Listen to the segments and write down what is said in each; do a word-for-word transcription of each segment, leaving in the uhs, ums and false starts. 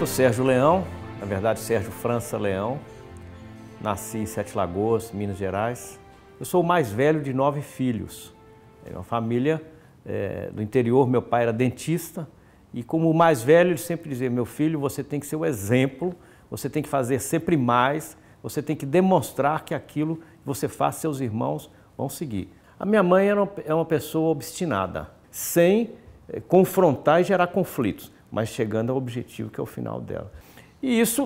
Sou Sérgio Leão, na verdade Sérgio França Leão. Nasci em Sete Lagoas, Minas Gerais. Eu sou o mais velho de nove filhos. É uma família é, do interior, meu pai era dentista. E como o mais velho, ele sempre dizia, meu filho, você tem que ser o exemplo, você tem que fazer sempre mais, você tem que demonstrar que aquilo que você faz, seus irmãos vão seguir. A minha mãe era uma, é uma pessoa obstinada, sem é, confrontar e gerar conflitos, mas chegando ao objetivo que é o final dela. E isso,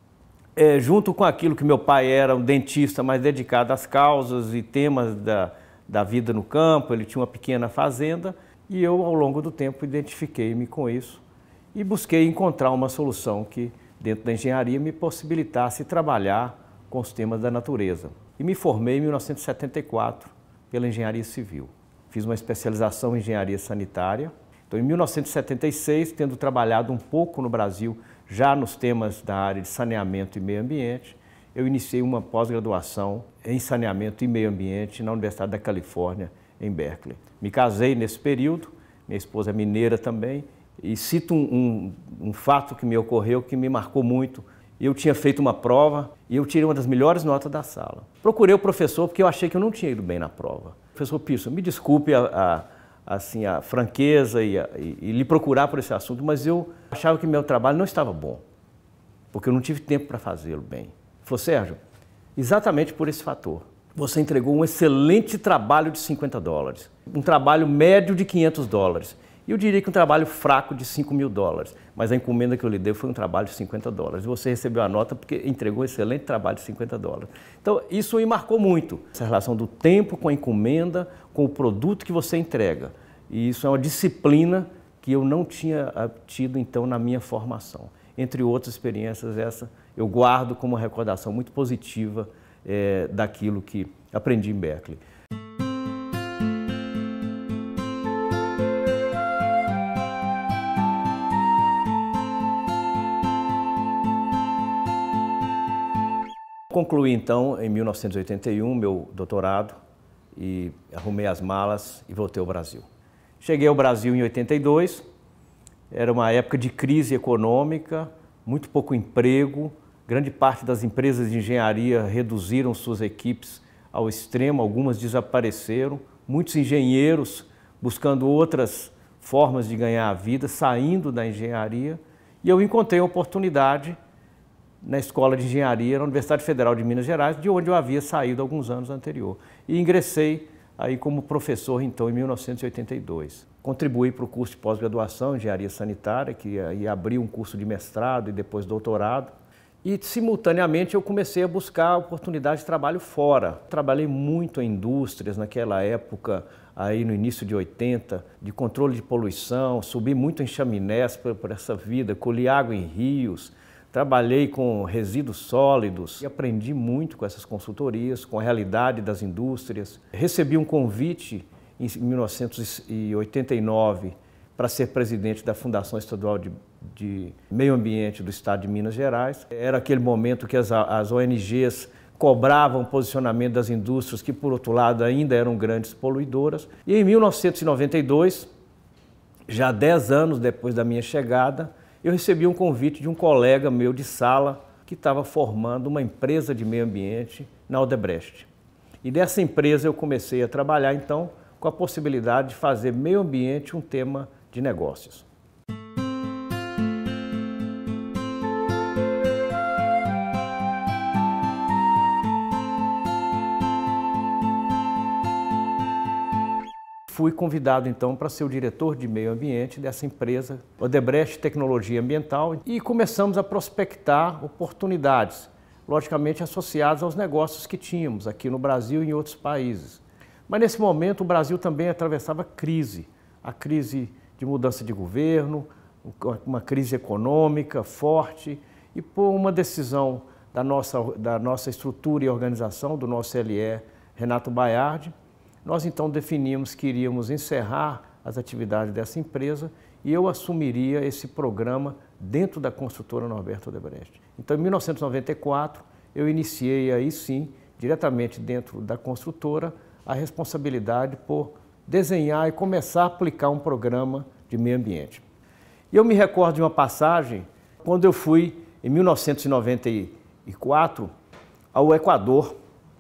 é, junto com aquilo que meu pai era um dentista mais dedicado às causas e temas da, da vida no campo, ele tinha uma pequena fazenda, e eu, ao longo do tempo, identifiquei-me com isso e busquei encontrar uma solução que, dentro da engenharia, me possibilitasse trabalhar com os temas da natureza. E me formei em mil novecentos e setenta e quatro pela engenharia civil. Fiz uma especialização em engenharia sanitária. Então, em mil novecentos e setenta e seis, tendo trabalhado um pouco no Brasil, já nos temas da área de saneamento e meio ambiente, eu iniciei uma pós-graduação em saneamento e meio ambiente na Universidade da Califórnia, em Berkeley. Me casei nesse período, minha esposa é mineira também, e cito um, um, um fato que me ocorreu que me marcou muito. Eu tinha feito uma prova e eu tirei uma das melhores notas da sala. Procurei o professor porque eu achei que eu não tinha ido bem na prova. Professor Pearson, me desculpe a, a, assim, a franqueza e, a, e, e lhe procurar por esse assunto, mas eu achava que meu trabalho não estava bom, porque eu não tive tempo para fazê-lo bem. Ele falou, Sérgio, exatamente por esse fator. Você entregou um excelente trabalho de cinquenta dólares, um trabalho médio de quinhentos dólares. E eu diria que um trabalho fraco de cinco mil dólares, mas a encomenda que eu lhe dei foi um trabalho de cinquenta dólares. E você recebeu a nota porque entregou um excelente trabalho de cinquenta dólares. Então, isso me marcou muito, essa relação do tempo com a encomenda, com o produto que você entrega. E isso é uma disciplina que eu não tinha tido, então, na minha formação. Entre outras experiências, essa eu guardo como uma recordação muito positiva É, daquilo que aprendi em Berkeley. Concluí então em mil novecentos e oitenta e um meu doutorado e arrumei as malas e voltei ao Brasil. Cheguei ao Brasil em oitenta e dois, era uma época de crise econômica, muito pouco emprego. Grande parte das empresas de engenharia reduziram suas equipes ao extremo, algumas desapareceram. Muitos engenheiros buscando outras formas de ganhar a vida, saindo da engenharia. E eu encontrei uma oportunidade na Escola de Engenharia, na Universidade Federal de Minas Gerais, de onde eu havia saído alguns anos anterior. E ingressei aí como professor, então, em mil novecentos e oitenta e dois. Contribuí para o curso de pós-graduação em Engenharia Sanitária, que aí abriu um curso de mestrado e depois doutorado. E, simultaneamente, eu comecei a buscar oportunidades de trabalho fora. Trabalhei muito em indústrias naquela época, aí no início de oitenta, de controle de poluição, subi muito em chaminés por, por essa vida, colhi água em rios, trabalhei com resíduos sólidos e aprendi muito com essas consultorias, com a realidade das indústrias. Recebi um convite em mil novecentos e oitenta e nove para ser presidente da Fundação Estadual de, de Meio Ambiente do Estado de Minas Gerais. Era aquele momento que as, as O N Gs cobravam o posicionamento das indústrias, que, por outro lado, ainda eram grandes poluidoras. E em mil novecentos e noventa e dois, já dez anos depois da minha chegada, eu recebi um convite de um colega meu de sala que estava formando uma empresa de meio ambiente na Odebrecht. E dessa empresa eu comecei a trabalhar, então, com a possibilidade de fazer meio ambiente um tema de negócios. Fui convidado então para ser o diretor de meio ambiente dessa empresa, Odebrecht Tecnologia Ambiental, e começamos a prospectar oportunidades, logicamente associadas aos negócios que tínhamos aqui no Brasil e em outros países. Mas nesse momento o Brasil também atravessava crise, a crise de mudança de governo, uma crise econômica forte, e por uma decisão da nossa, da nossa estrutura e organização, do nosso L E, Renato Baiardi, nós então definimos que iríamos encerrar as atividades dessa empresa e eu assumiria esse programa dentro da construtora Norberto Odebrecht. Então, em mil novecentos e noventa e quatro, eu iniciei aí sim, diretamente dentro da construtora, a responsabilidade por desenhar e começar a aplicar um programa de meio ambiente. E eu me recordo de uma passagem Quando eu fui, em mil novecentos e noventa e quatro, ao Equador,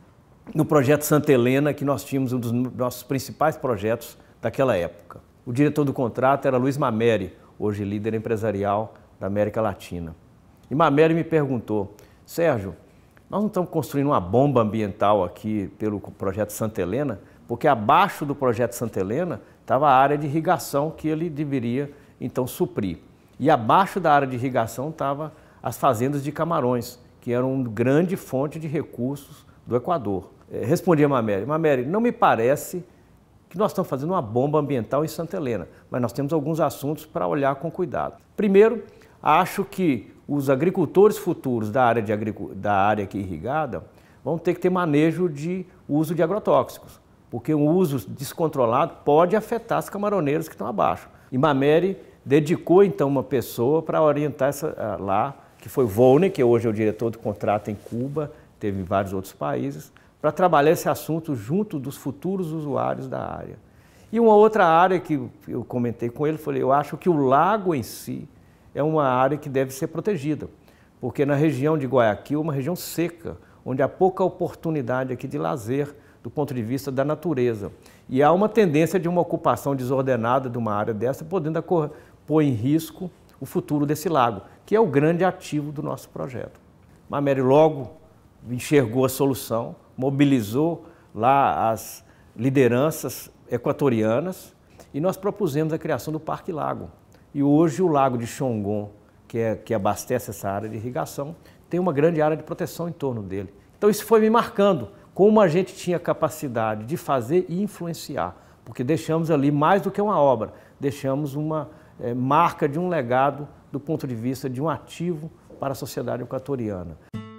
no projeto Santa Helena, que nós tínhamos um dos nossos principais projetos daquela época. O diretor do contrato era Luiz Mameri, hoje líder empresarial da América Latina. E Mameri me perguntou: Sérgio, nós não estamos construindo uma bomba ambiental aqui pelo projeto Santa Helena, porque abaixo do projeto Santa Helena estava a área de irrigação que ele deveria então suprir. E abaixo da área de irrigação estavam as fazendas de camarões, que eram uma grande fonte de recursos do Equador. Respondi a Mameri: Mameri, não me parece que nós estamos fazendo uma bomba ambiental em Santa Helena, mas nós temos alguns assuntos para olhar com cuidado. Primeiro, acho que os agricultores futuros da área, de agric... da área aqui irrigada vão ter que ter manejo de uso de agrotóxicos, porque um uso descontrolado pode afetar as camaroneiras que estão abaixo. E Mameri dedicou então uma pessoa para orientar essa, lá, que foi Volney, que hoje é o diretor do contrato em Cuba, teve em vários outros países, para trabalhar esse assunto junto dos futuros usuários da área. E uma outra área que eu comentei com ele, falei, eu acho que o lago em si é uma área que deve ser protegida, porque na região de Guayaquil é uma região seca, onde há pouca oportunidade aqui de lazer do ponto de vista da natureza. E há uma tendência de uma ocupação desordenada de uma área dessa, podendo pôr em risco o futuro desse lago, que é o grande ativo do nosso projeto. Mameri logo enxergou a solução, mobilizou lá as lideranças equatorianas e nós propusemos a criação do Parque Lago. E hoje o Lago de Xongon, que, é, que abastece essa área de irrigação, tem uma grande área de proteção em torno dele. Então isso foi me marcando como a gente tinha capacidade de fazer e influenciar, porque deixamos ali mais do que uma obra, deixamos uma é, marca de um legado do ponto de vista de um ativo para a sociedade equatoriana.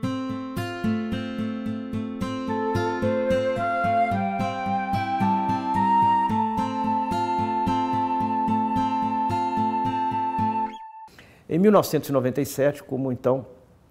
Em mil novecentos e noventa e sete, como então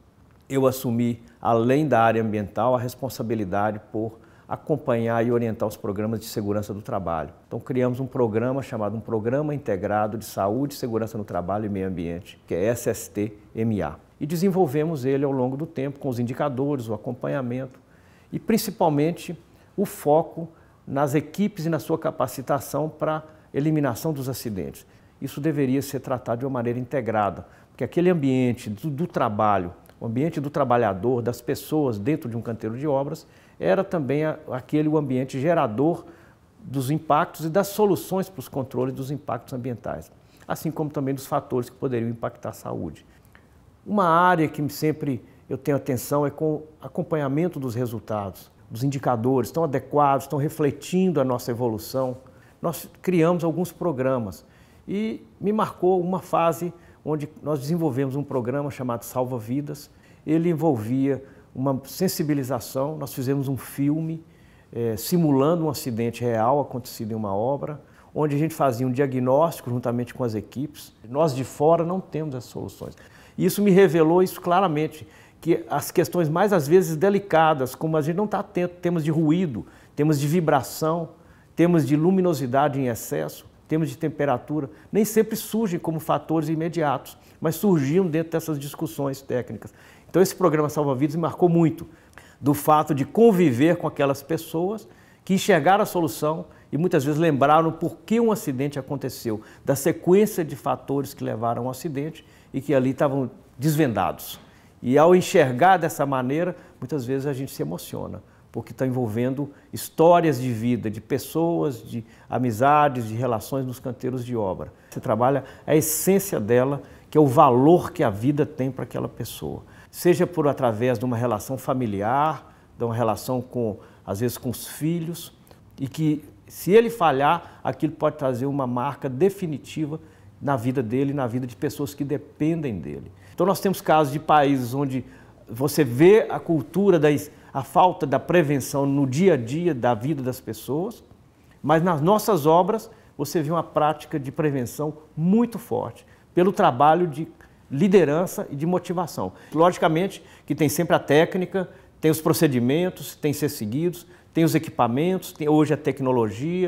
eu assumi, além da área ambiental, a responsabilidade por acompanhar e orientar os programas de segurança do trabalho. Então criamos um programa chamado um Programa Integrado de Saúde, Segurança no Trabalho e Meio Ambiente, que é S S T M A. E desenvolvemos ele ao longo do tempo com os indicadores, o acompanhamento e principalmente o foco nas equipes e na sua capacitação para eliminação dos acidentes. Isso deveria ser tratado de uma maneira integrada, porque aquele ambiente do, do trabalho, o ambiente do trabalhador, das pessoas dentro de um canteiro de obras, era também a, aquele o ambiente gerador dos impactos e das soluções para os controles dos impactos ambientais, assim como também dos fatores que poderiam impactar a saúde. Uma área que sempre eu tenho atenção é com o acompanhamento dos resultados, dos indicadores, estão adequados, estão refletindo a nossa evolução. Nós criamos alguns programas e me marcou uma fase onde nós desenvolvemos um programa chamado Salva Vidas. Ele envolvia uma sensibilização, nós fizemos um filme é, simulando um acidente real acontecido em uma obra, onde a gente fazia um diagnóstico juntamente com as equipes. Nós de fora não temos as soluções. E isso me revelou isso claramente, que as questões mais às vezes delicadas, como a gente não está atento, temas de ruído, temas de vibração, temas de luminosidade em excesso, temas de temperatura, nem sempre surgem como fatores imediatos, mas surgiam dentro dessas discussões técnicas. Então esse programa Salva Vidas me marcou muito, do fato de conviver com aquelas pessoas que enxergaram a solução e muitas vezes lembraram por que um acidente aconteceu, da sequência de fatores que levaram ao acidente e que ali estavam desvendados. E ao enxergar dessa maneira, muitas vezes a gente se emociona, porque está envolvendo histórias de vida, de pessoas, de amizades, de relações nos canteiros de obra. Você trabalha a essência dela, que é o valor que a vida tem para aquela pessoa. Seja por através de uma relação familiar, de uma relação com, às vezes, com os filhos, e que, se ele falhar, aquilo pode trazer uma marca definitiva na vida dele, na vida de pessoas que dependem dele. Então nós temos casos de países onde você vê a cultura da a falta da prevenção no dia a dia da vida das pessoas, mas nas nossas obras você vê uma prática de prevenção muito forte, pelo trabalho de liderança e de motivação. Logicamente que tem sempre a técnica, tem os procedimentos, tem que ser seguidos, tem os equipamentos, tem hoje a tecnologia,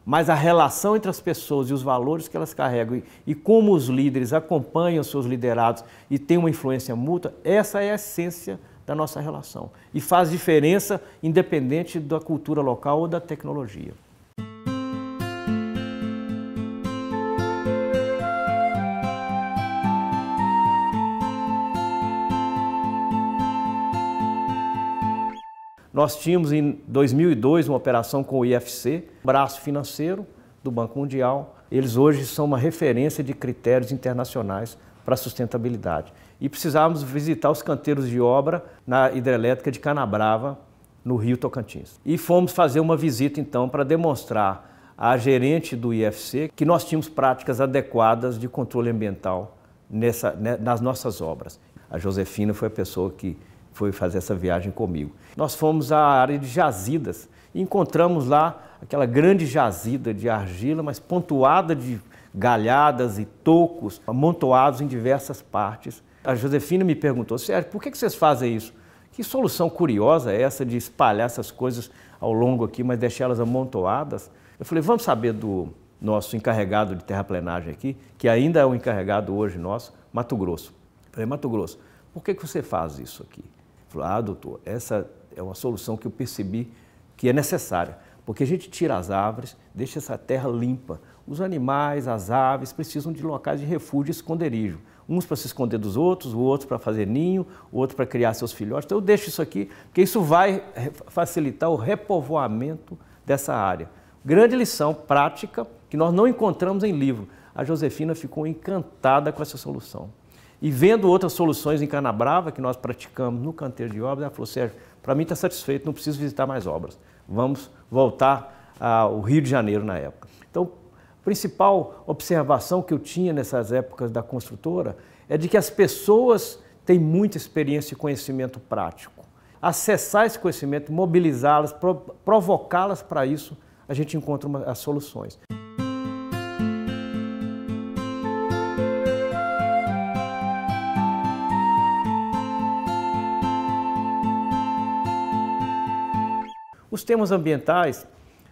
mas a relação entre as pessoas e os valores que elas carregam e, e como os líderes acompanham seus liderados e têm uma influência mútua, essa é a essência da nossa relação e faz diferença independente da cultura local ou da tecnologia. Nós tínhamos em dois mil e dois uma operação com o I F C, braço financeiro do Banco Mundial. Eles hoje são uma referência de critérios internacionais para a sustentabilidade. E precisávamos visitar os canteiros de obra na hidrelétrica de Canabrava, no Rio Tocantins. E fomos fazer uma visita então para demonstrar à gerente do I F C que nós tínhamos práticas adequadas de controle ambiental nessa, né, nas nossas obras. A Josefina foi a pessoa que foi fazer essa viagem comigo. Nós fomos à área de jazidas e encontramos lá aquela grande jazida de argila, mas pontuada de galhadas e tocos amontoados em diversas partes. A Josefina me perguntou: Sérgio, por que vocês fazem isso? Que solução curiosa é essa de espalhar essas coisas ao longo aqui, mas deixá-las amontoadas? Eu falei: vamos saber do nosso encarregado de terraplenagem aqui, que ainda é o encarregado hoje nosso, Mato Grosso. Eu falei: Mato Grosso, por que você faz isso aqui? Falou: ah, doutor, essa é uma solução que eu percebi que é necessária, porque a gente tira as árvores, deixa essa terra limpa. Os animais, as aves precisam de locais de refúgio e esconderijo. Uns para se esconder dos outros, o outro para fazer ninho, o outro para criar seus filhotes. Então eu deixo isso aqui, porque isso vai facilitar o repovoamento dessa área. Grande lição prática que nós não encontramos em livro. A Josefina ficou encantada com essa solução. E vendo outras soluções em Canabrava, que nós praticamos no canteiro de obras, ela falou: Sérgio, para mim está satisfeito, não preciso visitar mais obras. Vamos voltar ao Rio de Janeiro na época. Então, a principal observação que eu tinha nessas épocas da construtora é de que as pessoas têm muita experiência e conhecimento prático. Acessar esse conhecimento, mobilizá-las, provocá-las para isso, a gente encontra uma, as soluções. Os temas ambientais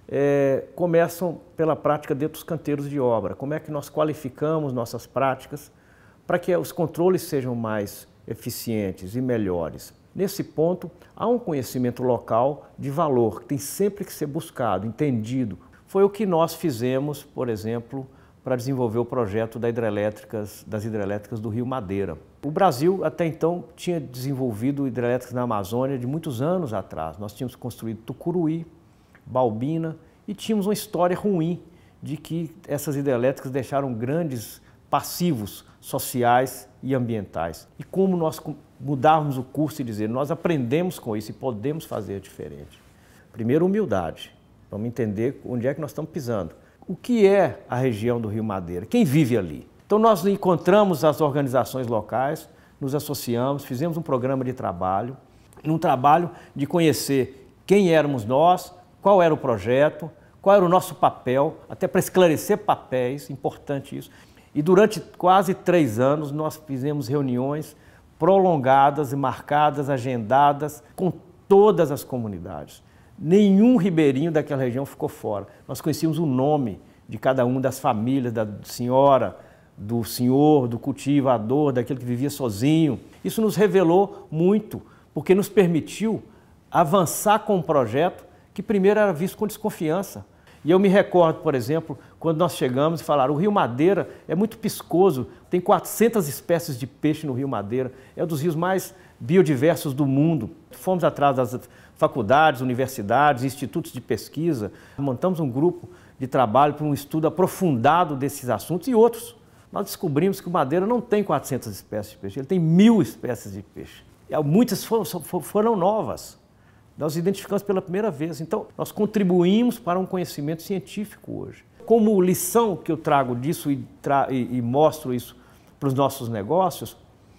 é, começam pela prática dentro dos canteiros de obra. Como é que nós qualificamos nossas práticas para que os controles sejam mais eficientes e melhores. Nesse ponto, há um conhecimento local de valor que tem sempre que ser buscado, entendido. Foi o que nós fizemos, por exemplo, para desenvolver o projeto das hidrelétricas, das hidrelétricas do Rio Madeira. O Brasil, até então, tinha desenvolvido hidrelétricas na Amazônia de muitos anos atrás. Nós tínhamos construído Tucuruí, Balbina e tínhamos uma história ruim de que essas hidrelétricas deixaram grandes passivos sociais e ambientais. E como nós mudarmos o curso e dizer, nós aprendemos com isso e podemos fazer diferente. Primeiro, humildade. Vamos entender onde é que nós estamos pisando. O que é a região do Rio Madeira? Quem vive ali? Então nós encontramos as organizações locais, nos associamos, fizemos um programa de trabalho, um trabalho de conhecer quem éramos nós, qual era o projeto, qual era o nosso papel, até para esclarecer papéis, importante isso. E durante quase três anos nós fizemos reuniões prolongadas e marcadas, agendadas com todas as comunidades. Nenhum ribeirinho daquela região ficou fora. Nós conhecíamos o nome de cada uma das famílias, da senhora, do senhor, do cultivador, daquele que vivia sozinho. Isso nos revelou muito, porque nos permitiu avançar com um projeto que primeiro era visto com desconfiança. E eu me recordo, por exemplo, quando nós chegamos e falaram, o Rio Madeira é muito piscoso, tem quatrocentas espécies de peixe no Rio Madeira, é um dos rios mais biodiversos do mundo. Fomos atrás das faculdades, universidades, institutos de pesquisa, montamos um grupo de trabalho para um estudo aprofundado desses assuntos e outros. Nós descobrimos que o Madeira não tem quatrocentas espécies de peixe, ele tem mil espécies de peixe. Muitas foram, foram novas. Nós identificamos pela primeira vez. Então, nós contribuímos para um conhecimento científico hoje. Como lição que eu trago disso e, tra e, e mostro isso para os nossos negócios,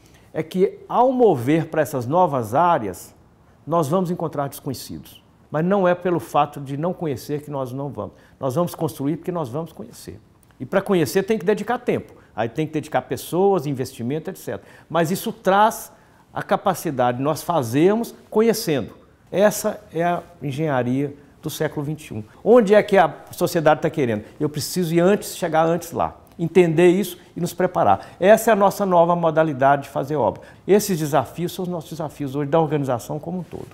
é que ao mover para essas novas áreas, nós vamos encontrar desconhecidos. Mas não é pelo fato de não conhecer que nós não vamos. Nós vamos construir porque nós vamos conhecer. E para conhecer tem que dedicar tempo. Aí tem que dedicar pessoas, investimento, etcétera. Mas isso traz a capacidade de nós fazermos conhecendo. Essa é a engenharia do século vinte e um. Onde é que a sociedade está querendo? Eu preciso ir antes, chegar antes lá, entender isso e nos preparar. Essa é a nossa nova modalidade de fazer obra. Esses desafios são os nossos desafios hoje da organização como um todo.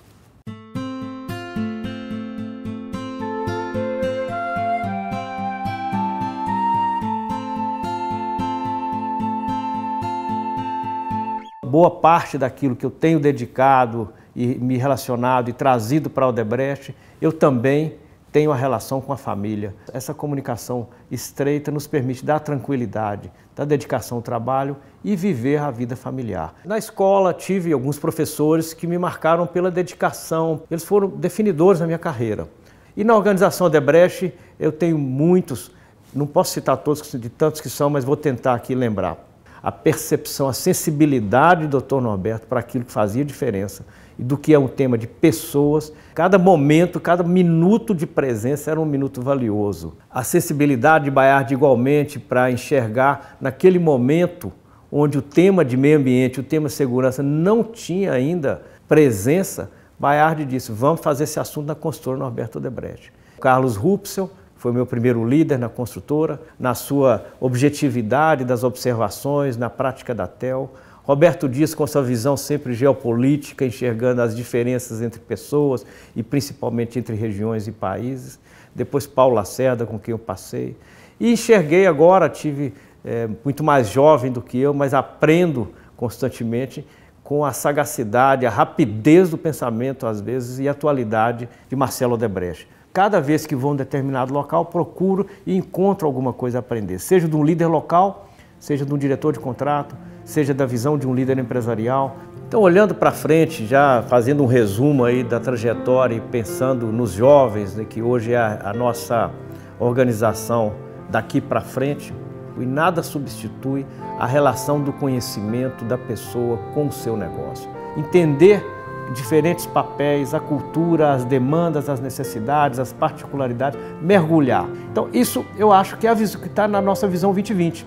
Boa parte daquilo que eu tenho dedicado e me relacionado e trazido para a Odebrecht, eu também tenho a relação com a família. Essa comunicação estreita nos permite dar tranquilidade, dar dedicação ao trabalho e viver a vida familiar. Na escola tive alguns professores que me marcaram pela dedicação, eles foram definidores na minha carreira. E na organização Odebrecht eu tenho muitos, não posso citar todos de tantos que são, mas vou tentar aqui lembrar. A percepção, a sensibilidade do doutor Norberto para aquilo que fazia diferença e do que é um tema de pessoas. Cada momento, cada minuto de presença era um minuto valioso. A sensibilidade de Bayard igualmente para enxergar naquele momento onde o tema de meio ambiente, o tema segurança não tinha ainda presença, Bayard disse, vamos fazer esse assunto na construtora Norberto Odebrecht. Carlos Rupsel foi meu primeiro líder na construtora, na sua objetividade das observações, na prática da T E L. Roberto Dias com sua visão sempre geopolítica, enxergando as diferenças entre pessoas e principalmente entre regiões e países. Depois Paulo Lacerda, com quem eu passei. E enxerguei agora, tive é, muito mais jovem do que eu, mas aprendo constantemente com a sagacidade, a rapidez do pensamento às vezes e a atualidade de Marcelo Odebrecht. Cada vez que vou a um determinado local, procuro e encontro alguma coisa a aprender, seja de um líder local, seja de um diretor de contrato, seja da visão de um líder empresarial. Então, olhando para frente, já fazendo um resumo aí da trajetória e pensando nos jovens, né, que hoje é a, a nossa organização daqui para frente, e nada substitui a relação do conhecimento da pessoa com o seu negócio. Entender diferentes papéis, a cultura, as demandas, as necessidades, as particularidades, mergulhar. Então isso eu acho que é que está na nossa visão vinte vinte.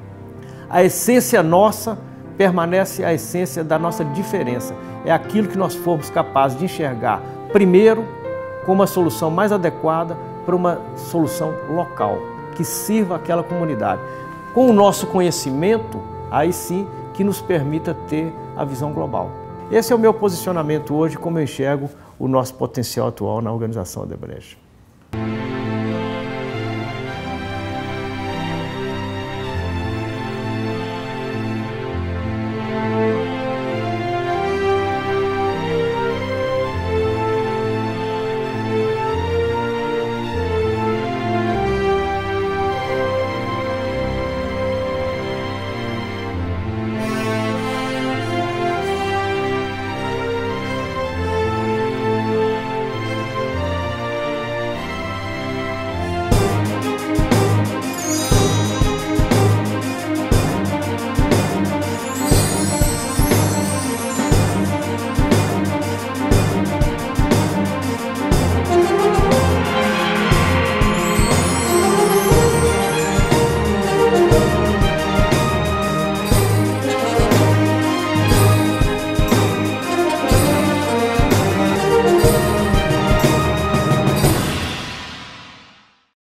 A essência nossa permanece a essência da nossa diferença. É aquilo que nós formos capazes de enxergar primeiro como a solução mais adequada para uma solução local, que sirva aquela comunidade. Com o nosso conhecimento, aí sim que nos permita ter a visão global. Esse é o meu posicionamento hoje, como eu enxergo o nosso potencial atual na organização Odebrecht.